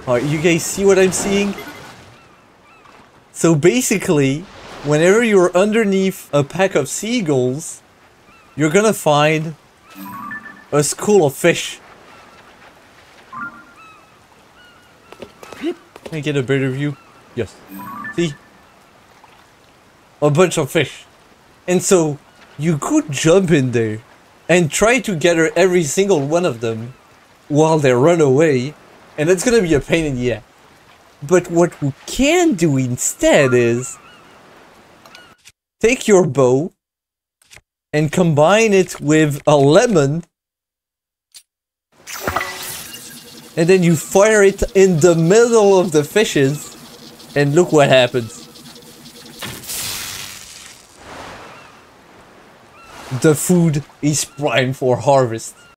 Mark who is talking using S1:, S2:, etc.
S1: Alright, you guys see what I'm seeing? So basically, whenever you're underneath a pack of seagulls, you're gonna find a school of fish. Can I get a better view? Yes. See? A bunch of fish. And so, you could jump in there and try to gather every single one of them while they run away, and it's gonna be a pain in the ass. But what you can do instead is take your bow and combine it with a lemon, and then you fire it in the middle of the fishes, and look what happens. The food is prime for harvest.